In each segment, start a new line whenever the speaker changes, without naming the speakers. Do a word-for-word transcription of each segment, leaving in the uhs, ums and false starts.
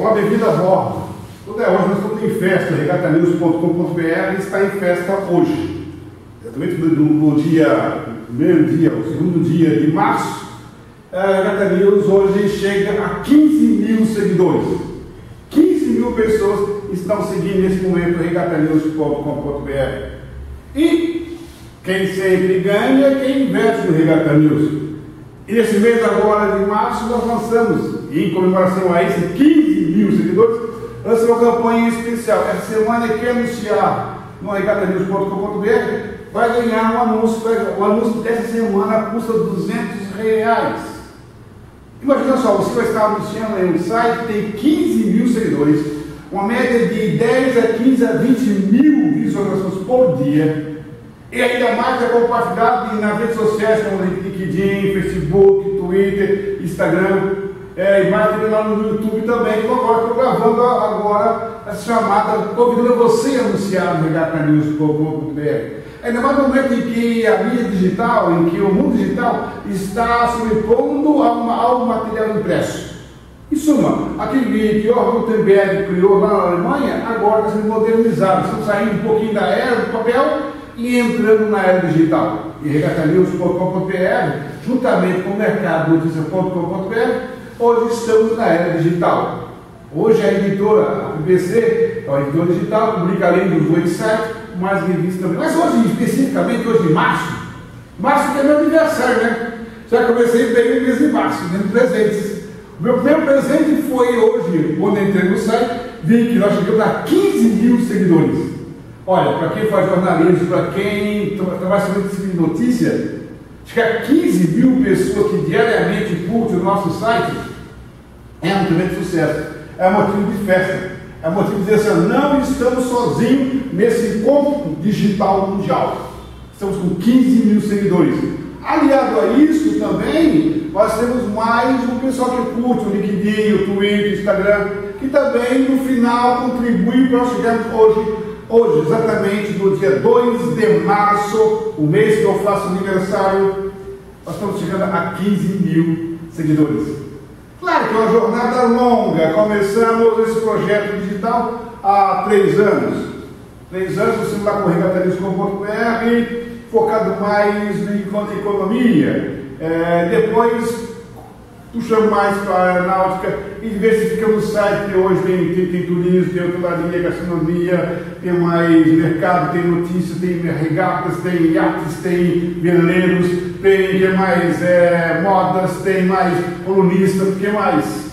Olá, bem-vindo a bordo. Tudo é hoje, nós estamos em festa, regata news ponto com ponto br está em festa hoje. Exatamente no, no dia, primeiro dia, o segundo dia de março, a Regata News hoje chega a quinze mil seguidores. quinze mil pessoas estão seguindo nesse momento o regata news ponto com ponto br. E quem sempre ganha é quem investe no Regata News. E nesse mês agora de março nós lançamos, em comemoração a esses quinze mil seguidores, lançamos uma campanha especial. Essa semana quem anunciar no regata news ponto com ponto br vai ganhar um anúncio. O anúncio dessa semana custa duzentos reais. Imagina só, você vai estar anunciando em um site que tem quinze mil seguidores, uma média de dez a quinze a vinte mil visualizações por dia. E ainda mais é compartilhado nas redes sociais como LinkedIn, Facebook, Twitter, Instagram, é, e mais lá no YouTube também. Então agora estou gravando agora essa chamada, convidando você a anunciar no regata news ponto com ponto br. Ainda mais no momento em que a mídia digital, em que o mundo digital está sobrepondo ao, ao material impresso. Em suma, aquele que o Gutenberg criou lá na Alemanha, agora está sendo modernizado. Estamos saindo um pouquinho da era do papel e entrando na era digital. E regata news ponto com ponto br, juntamente com o mercado notícia ponto com ponto br, hoje estamos na era digital. Hoje a editora, a P B C, é uma editora digital, publica além dos websites, mais revistas também. Mas hoje, especificamente, hoje em março, março que é meu aniversário, né? Já comecei bem no mês de março, dentro de presentes. O meu primeiro presente foi hoje, quando entrei no site, vi que nós chegamos a quinze mil seguidores. Olha, para quem faz jornalismo, para quem trabalha sobre notícia, chegar a quinze mil pessoas que diariamente curtem o nosso site é um tremendo sucesso. É motivo de festa. É motivo de dizer assim, não estamos sozinhos nesse encontro digital mundial. Estamos com quinze mil seguidores. Aliado a isso também, nós temos mais um pessoal que curte o LinkedIn, o Twitter, o Instagram, que também no final contribui para nós chegarmos hoje. Hoje, exatamente no dia dois de março, o mês que eu faço aniversário, nós estamos chegando a quinze mil seguidores. Claro que é uma jornada longa. Começamos esse projeto digital há três anos. Três anos, estamos lá com o regata news ponto com ponto br, focado mais em economia. É, depois, puxamos mais para a aeronáutica e diversificamos o site, que hoje tem, tem, tem turismo, tem hotelaria, gastronomia, tem mais mercado, tem notícias, tem regatas, tem iates, tem veleiros, tem que mais é, modas, tem mais colunista, o que mais?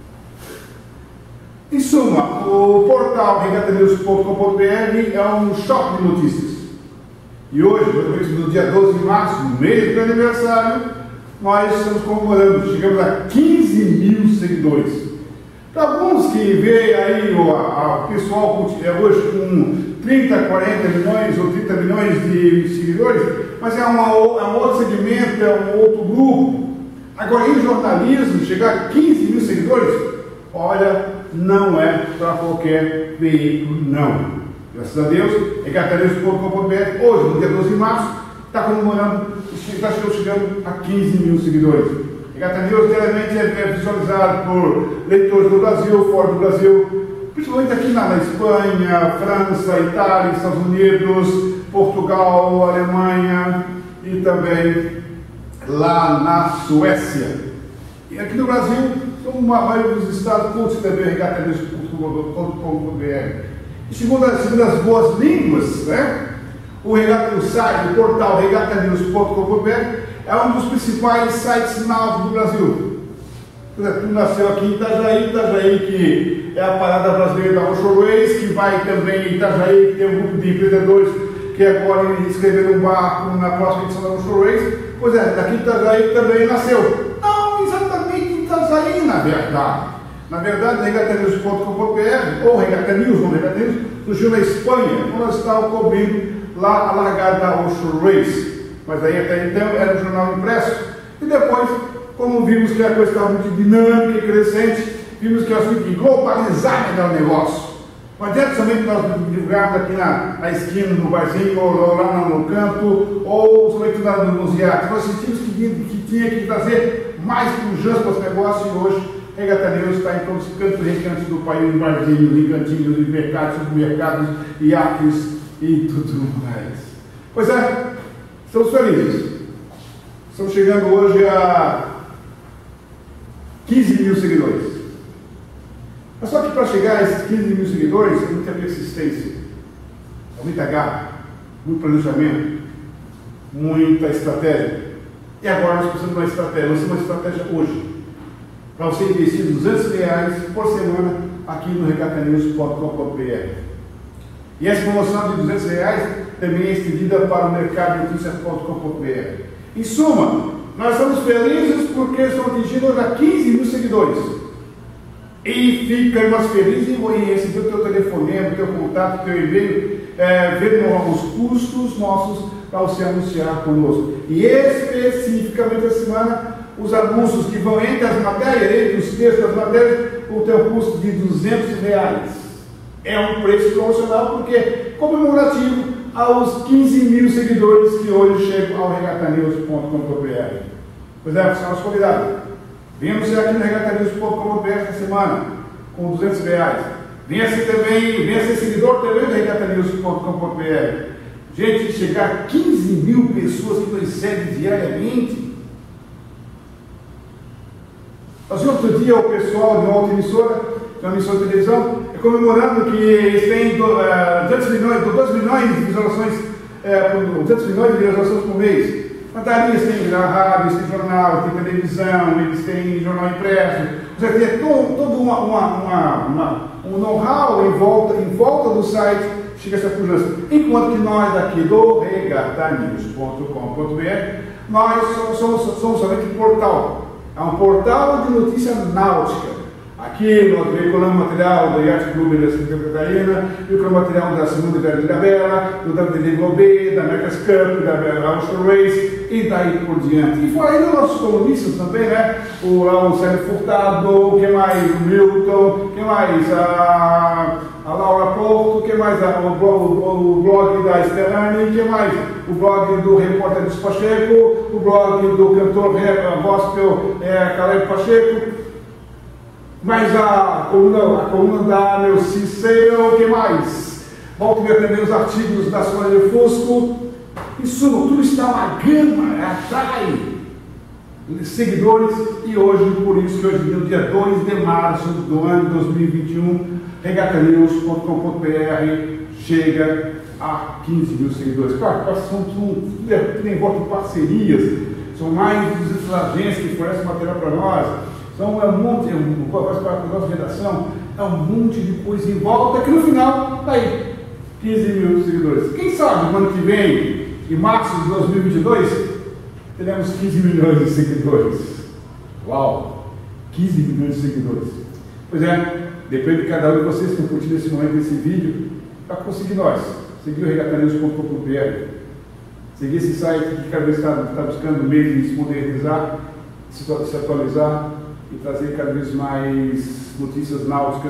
Em suma, o portal regata news ponto com ponto br é um shopping de notícias. E hoje, no dia doze de março, no mês do meu aniversário, nós estamos comemorando, chegamos a quinze mil seguidores. Para alguns que veem aí o a, a pessoal hoje com trinta, quarenta milhões ou trinta milhões de seguidores, mas é, uma, é um outro segmento, é um outro grupo. Agora, em jornalismo, chegar a quinze mil seguidores, olha, não é para qualquer veículo, não. Graças a Deus, regata news ponto com ponto br, hoje, no dia doze de março, está comemorando, está chegando a quinze mil seguidores. Regata News diariamente é visualizado por leitores do Brasil, fora do Brasil, principalmente aqui na, na Espanha, França, Itália, Estados Unidos, Portugal, Alemanha e também lá na Suécia. E aqui no Brasil, uma maioria dos estados curte também regata news ponto com ponto br. E segundo as, segundo as boas línguas, né? O, regata, o site, o portal regata news ponto com ponto br é um dos principais sites náuticos do Brasil. Por exemplo, nasceu aqui em Itajaí, Itajaí que é a parada brasileira da Offshore Race, que vai também em Itajaí, que tem um grupo de empreendedores que agora escreveram um barco na próxima edição da Offshore Race. Pois é, daqui em Itajaí também nasceu. Não exatamente em Itajaí, na verdade. Na verdade, regata news ponto com ponto br, ou Regata News, ou Regata News, surgiu na Espanha, quando nós estávamos cobrindo lá a largada da Offshore Race. Mas aí até então era um jornal impresso. E depois, como vimos que a coisa estava muito dinâmica e crescente, vimos que nós tínhamos que globalizar melhor o negócio. Não adianta somente nós divulgarmos aqui na, na esquina, no barzinho, ou, ou lá no, no campo, ou somente nos iates. Nós sentimos que, que tinha que trazer mais pujança para os negócios e hoje Regata News está em todos os cantos e recantos do país, em barzinhos, em cantinhos, em mercados, supermercados, iates e tudo mais. Pois é, estamos felizes. Estamos chegando hoje a quinze mil seguidores. Mas só que para chegar a esses quinze mil seguidores, é muita persistência, é muita garra, muito planejamento, muita estratégia. E agora nós precisamos de uma estratégia, nós temos uma estratégia hoje, para você investir duzentos reais por semana aqui no regata news ponto com ponto b r. E essa promoção de duzentos reais também é estendida para o mercado de notícias ponto com ponto b r. Em suma, nós estamos felizes porque estamos atingindo a quinze mil seguidores. E ficamos felizes em receber o teu telefonema, o teu contato, o teu e-mail, é, ver os custos nossos para você anunciar conosco. E especificamente essa semana, os anúncios que vão entre as matérias, entre os textos das matérias, o teu custo de duzentos reais. É um preço promocional porque comemorativo aos quinze mil seguidores que hoje chegam ao regata news ponto com ponto b r. Pois é, você é nosso convidado. Venha anunciar aqui no regata news ponto com ponto b r esta semana, com duzentos reais. Venha ser também, venha ser seguidor também do regata news ponto com ponto b r. Gente, chegar a quinze mil pessoas que nos seguem diariamente. Mas outro dia o pessoal de uma outra emissora, de uma emissora de televisão, é comemorando que eles têm duzentos milhões, dois milhões de visualizações, é, duzentos milhões de visualizações por mês. Mas ali eles têm rádio, eles têm jornal, eles têm televisão, eles têm jornal impresso. Você tem todo, todo uma, uma, uma, uma, um know-how em volta, em volta do site, chega essa pujança. Enquanto que nós aqui do regata news ponto com ponto b r, nós somos, somos, somos somente um portal. É um portal de notícia náutica. Aqui nós veiculamos material do Yacht Club da Santa Catarina, veiculamos material da Segunda Velha de Bela, do W D Globo, da America's Cup, da Ocean Race e daí por diante. E fora aí os nossos colunistas também, né? O, o Sérgio Furtado, que mais? O Milton, que mais? A, a Laura Porto, que mais? A, o, o, o blog da Stellani, que mais? O blog do repórter dos Pacheco, o blog do cantor gospel é, Caleb Pacheco. Mas a coluna, a coluna da meu Cicero, o que mais? Volto a ver também os artigos da Sônia de Fusco. Em suma, tudo está uma gama, atrai seguidores. E hoje, por isso que hoje, no dia dois de março do ano dois mil e vinte e um, regata news ponto com ponto b r chega a quinze mil seguidores. Claro, são tudo em volta de parcerias, são mais de duzentas agências que fornecem material para nós. Então é um monte, um, faz parte da nossa redação, é um monte de coisa em volta que no final está aí, quinze mil seguidores. Quem sabe no ano que vem, em março de dois mil e vinte e dois, teremos quinze milhões de seguidores. Uau! quinze milhões de seguidores. Pois é, depende de cada um de vocês que estão curtindo esse momento desse vídeo, para conseguir nós, seguir o regata news ponto com ponto b r, seguir esse site que cada vez está, está buscando meios de se modernizar, se, se atualizar e trazer cada vez mais notícias náuticas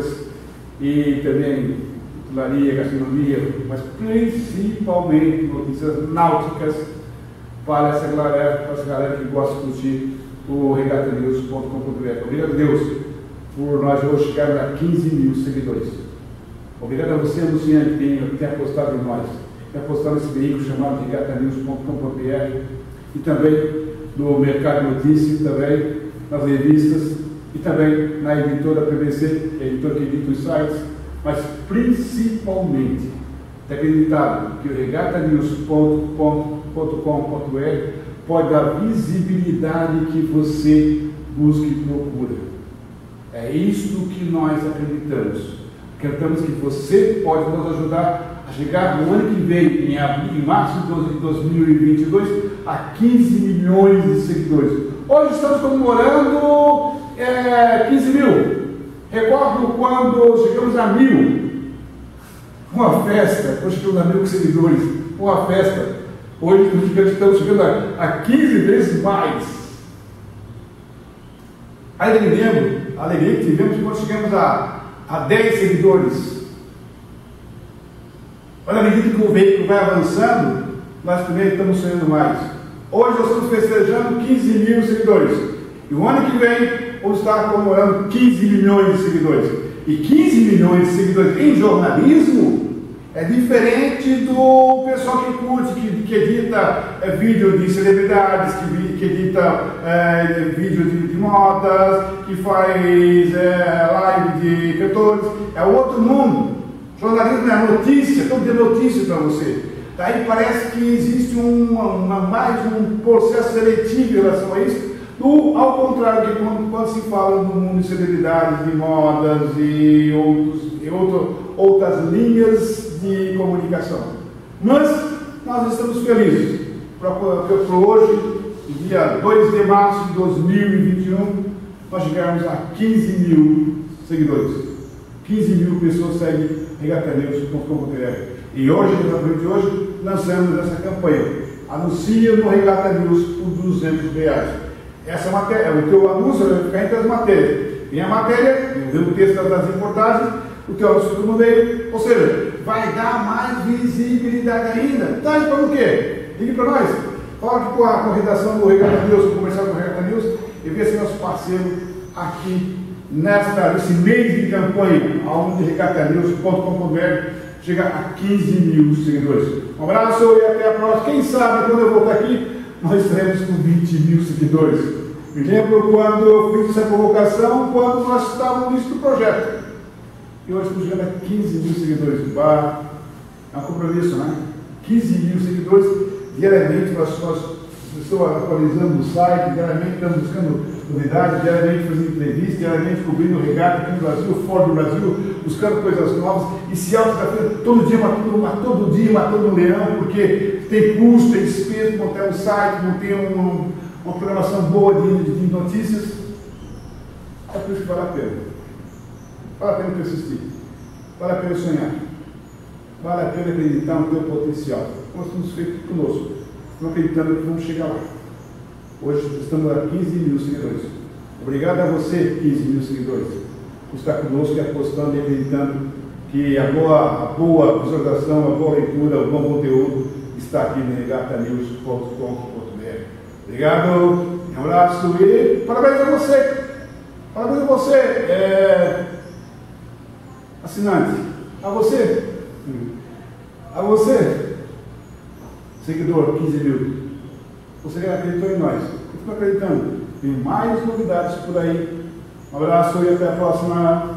e também hotelaria, gastronomia, mas principalmente notícias náuticas para essa galera, para essa galera que gosta de curtir o regata news ponto com ponto b r. Obrigado a Deus por nós hoje chegarmos a quinze mil seguidores. Obrigado a você, anunciante, que tem, tem apostado em nós, tem apostado nesse veículo chamado regata news ponto com ponto b r e também no mercado de notícias, também nas revistas e também na editora P V C, que é a editora que edita os sites, mas principalmente é acreditado que o regata news ponto com ponto b r pode dar visibilidade que você busca e procura. É isto que nós acreditamos. Acreditamos que você pode nos ajudar a chegar no ano que vem, em, abril, em março de dois mil e vinte e dois, a quinze milhões de seguidores. Hoje estamos comemorando é, quinze mil. Recordo quando chegamos a mil. Uma festa, quando chegamos a mil seguidores. Uma festa. Hoje estamos chegando a, a quinze vezes mais. Aí eu me lembro a alegria que tivemos quando chegamos a, a dez seguidores. Mas à medida que o veículo vai avançando, nós também estamos sonhando mais. Hoje nós estamos festejando quinze mil seguidores. E o ano que vem, vamos estar comemorando quinze milhões de seguidores. E quinze milhões de seguidores em jornalismo é diferente do pessoal que curte, que, que edita é, vídeo de celebridades, que, que edita é, vídeo de, de modas, que faz é, live de cantores. É outro mundo. Jornalismo é notícia, todo dia notícia para você. Daí parece que existe uma, uma, mais um processo seletivo em relação a isso, do, ao contrário de quando, quando se fala no mundo de celebridades, de modas e, outros, e outro, outras linhas de comunicação. Mas nós estamos felizes, porque hoje, dia dois de março de dois mil e vinte e um, nós chegamos a quinze mil seguidores. quinze mil pessoas seguem regata news ponto com ponto br. E hoje, exatamente hoje, lançamos essa campanha. Anuncia no Regata News por duzentos reais. Essa matéria, o teu anúncio vai ficar entre as matérias. Tem a matéria, vem o texto das reportagens, o teu anúncio no meio, ou seja, vai dar mais visibilidade ainda. Tá, então o quê? Ligue para nós. Fala aqui com a, com a redação do Regata News, com o comercial do Regata News, e vê se nosso parceiro aqui nesta, nesse mês de campanha, onde regata news ponto com ponto br chega a quinze mil seguidores. Um abraço e até a próxima. Quem sabe quando eu voltar aqui, nós estaremos com vinte mil seguidores. Me lembro quando eu fiz essa convocação, quando nós estávamos no início do projeto. E hoje estamos chegando a quinze mil seguidores. Bah, é um compromisso, né? quinze mil seguidores diariamente. Nós, nós estamos atualizando o site, diariamente estamos buscando novidades, diariamente fazendo entrevistas, diariamente cobrindo regata aqui no Brasil, fora do Brasil, buscando coisas novas. E se alta todo dia matando, mas todo dia matando um leão, porque tem custo, tem despesa, não tem um site, não tem um, uma programação boa de, de notícias. É por isso que vale a pena. Vale a pena persistir. Vale a pena sonhar. Vale a pena acreditar no teu potencial. Como estamos feito conosco. Estamos acreditando que vamos chegar lá. Hoje estamos a quinze mil seguidores. Obrigado a você, quinze mil seguidores, por estar conosco e apostando e acreditando que a boa, a boa visualização, a boa leitura, o bom conteúdo está aqui no regata news ponto com ponto br. Obrigado, um abraço e parabéns a você. Parabéns a você, é, assinante. A você. A você, seguidor, quinze mil. Você acreditou em nós. Eu estou acreditando. Tem mais novidades por aí. Um abraço e até a próxima.